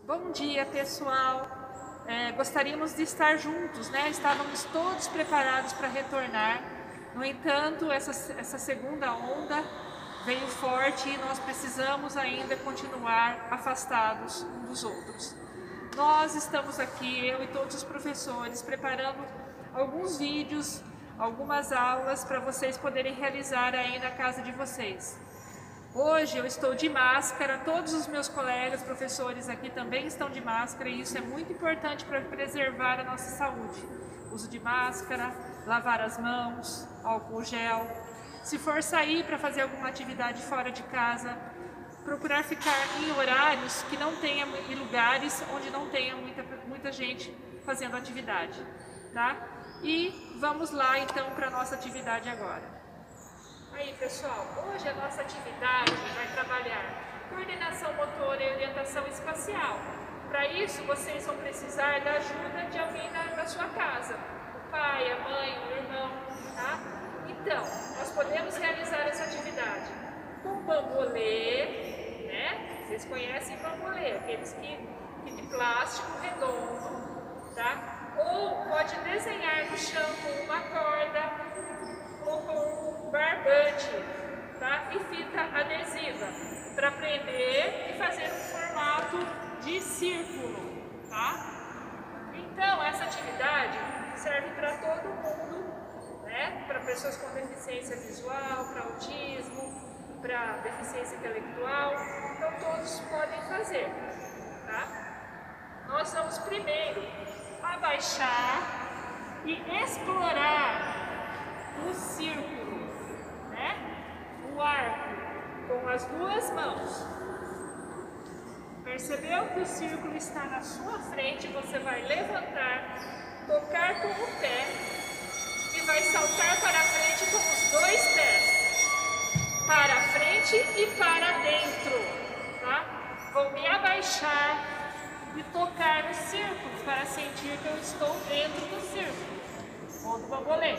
Bom dia, pessoal. Gostaríamos de estar juntos, né? Estávamos todos preparados para retornar. No entanto, essa segunda onda veio forte e nós precisamos ainda continuar afastados uns dos outros. Nós estamos aqui, eu e todos os professores, preparando alguns vídeos, algumas aulas para vocês poderem realizar aí na casa de vocês. Hoje eu estou de máscara, todos os meus colegas professores aqui também estão de máscara e isso é muito importante para preservar a nossa saúde. Uso de máscara, lavar as mãos, álcool gel. Se for sair para fazer alguma atividade fora de casa, procurar ficar em horários que não tenha, em lugares onde não tenha muita gente fazendo atividade, tá? E vamos lá então para a nossa atividade agora. Aí pessoal, hoje a nossa atividade vai trabalhar coordenação motora e orientação espacial. Para isso vocês vão precisar da ajuda de alguém da sua casa, o pai, a mãe, o irmão, tá? Então, nós podemos realizar essa atividade com bambolê, né? Vocês conhecem bambolê, aqueles que de plástico redondo, tá? Ou pode desenhar no chão com uma corda ou com barbante, tá? E fita adesiva para prender e fazer um formato de círculo, tá? Então essa atividade serve para todo mundo, né? Para pessoas com deficiência visual, para autismo, para deficiência intelectual, então todos podem fazer, tá? Nós vamos primeiro abaixar e explorar o círculo, né? O arco com as duas mãos. Percebeu que o círculo está na sua frente? Você vai levantar, tocar com o pé e vai saltar para frente com os dois pés. Para frente e para dentro, tá? Vou me abaixar e tocar no círculo para sentir que eu estou dentro do círculo ou do bambolê.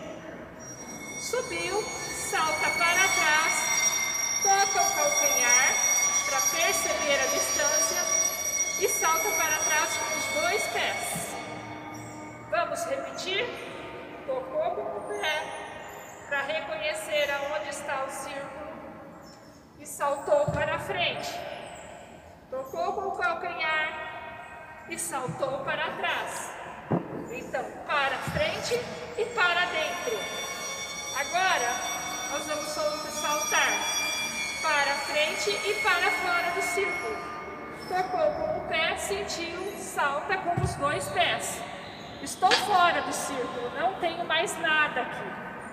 Subiu, salta para trás, toca o calcanhar para perceber a distância e salta para trás com os dois pés. Vamos repetir? Tocou com o pé para reconhecer aonde está o círculo e saltou para frente. Tocou com o calcanhar e saltou para trás. Então, para frente e para dentro. Agora, nós vamos saltar para frente e para fora do círculo. Tocou com o pé, sentiu, salta com os dois pés. Estou fora do círculo, não tenho mais nada aqui.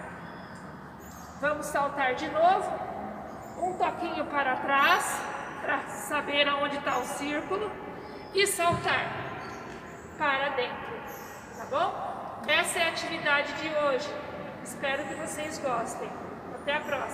Vamos saltar de novo. Um toquinho para trás, para saber aonde está o círculo. E saltar para dentro, tá bom? Essa é a atividade de hoje. Espero que vocês gostem. Até a próxima!